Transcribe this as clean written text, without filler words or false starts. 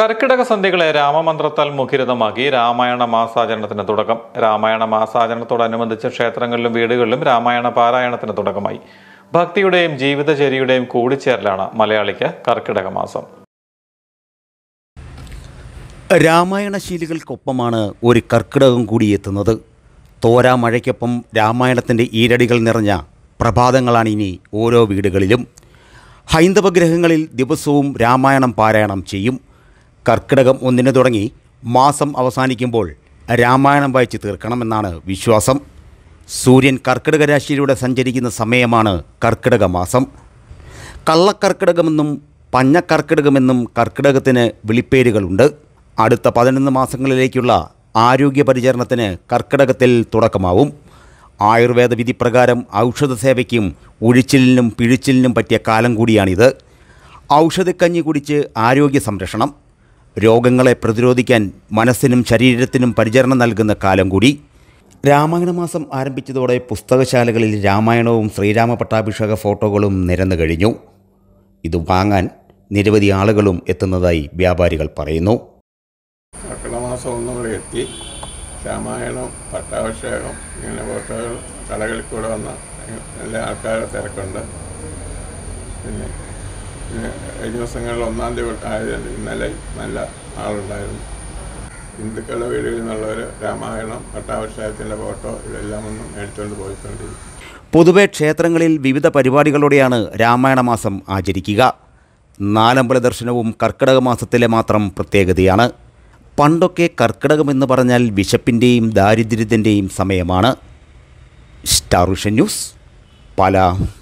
കർക്കിടക സന്ധ്യകളെ രാമമന്ത്രത്താൽ മുഖരിതമാക്കി രാമായണ മാസാചരണത്തിന് തുടക്കം. രാമായണ മാസാചരണത്തോടനുബന്ധിച്ച് ക്ഷേത്രങ്ങളിലും വീടുകളിലും രാമായണ പാരായണത്തിന് തുടക്കമായി. ഭക്തിയുടെയും ജീവിതചര്യയുടെയും കൂടിച്ചേരലാണ് മലയാളിക്ക് കർക്കിടക മാസം. രാമായണശീലികൾക്കൊപ്പമാണ് ഒരു കർക്കിടകം കൂടി എത്തുന്നത്. തോരാ മഴയ്ക്കൊപ്പം രാമായണത്തിൻ്റെ ഈരടികൾ നിറഞ്ഞ പ്രഭാതങ്ങളാണ് ഇനി ഓരോ വീടുകളിലും. ഹൈന്ദവ ഗ്രഹങ്ങളിൽ ദിവസവും രാമായണം പാരായണം ചെയ്യും. കർക്കിടകം 1 തുടങ്ങി മാസം അവസാനിക്കുമ്പോൾ രാമായണം വായിച്ച് തീർക്കണമെന്നാണ് വിശ്വാസം. സൂര്യൻ കർക്കിടക രാശിയിലൂടെ സഞ്ചരിക്കുന്ന സമയമാണ് കർക്കിടക മാസം. കള്ളക്കർക്കിടകമെന്നും പഞ്ഞക്കർക്കിടകമെന്നും കർക്കിടകത്തിന് വിളിപ്പേരുകളുണ്ട്. അടുത്ത 11 മാസങ്ങളിലേക്കുള്ള ആരോഗ്യ പരിചരണത്തിന് കർക്കിടകത്തിൽ തുടക്കമാവും. ആയുർവേദ വിധിപ്രകാരം ഔഷധസേവയ്ക്കും ഉഴിച്ചിലിനും പിഴിച്ചിലിനും പറ്റിയ കാലം കൂടിയാണിത്. ഔഷധക്കഞ്ഞി കുടിച്ച് ആരോഗ്യ സംരക്ഷണം, രോഗങ്ങളെ പ്രതിരോധിക്കാൻ മനസ്സിനും ശരീരത്തിനും പരിചരണം നൽകുന്ന കാലം കൂടി. രാമായണ മാസം ആരംഭിച്ചതോടെ പുസ്തകശാലകളിൽ രാമായണവും ശ്രീരാമ പട്ടാഭിഷേക ഫോട്ടോകളും നിരന്നു കഴിഞ്ഞു. ഇത് വാങ്ങാൻ നിരവധി ആളുകളും എത്തുന്നതായി വ്യാപാരികൾ പറയുന്നു. കർക്കിടമാസം 1 കൂടെ എത്തി. രാമായണം, പട്ടാഭിഷേകം ഇങ്ങനെ ഫോട്ടോകൾ കടകളിൽ കൂടെ വന്ന എല്ലാ ആൾക്കാരുടെ തിരക്കുണ്ട്. പിന്നെ കഴിഞ്ഞ ദിവസങ്ങളിൽ 1-ാം തീയതി ആയതുകൊണ്ട് ഇന്നലെ നല്ല ആളുണ്ടായിരുന്നു. ഹിന്ദുക്കളുടെ വീടുകളിൽ നിന്നുള്ളവർ രാമായണം, പട്ടാഭിഷേകത്തിൻ്റെ ഫോട്ടോ ഇതെല്ലാം ഒന്നും മേടിച്ചുകൊണ്ട് പോയിക്കൊണ്ടിരിക്കും. പൊതുവെ ക്ഷേത്രങ്ങളിൽ വിവിധ പരിപാടികളോടെയാണ് രാമായണ മാസം ആചരിക്കുക. നാലമ്പല ദർശനവും കർക്കിടക മാസത്തിലെ മാത്രം പ്രത്യേകതയാണ്. പണ്ടൊക്കെ കർക്കിടകമെന്ന് പറഞ്ഞാൽ വിശപ്പിൻ്റെയും ദാരിദ്ര്യത്തിൻ്റെയും സമയമാണ്. Star Vision News, Pala.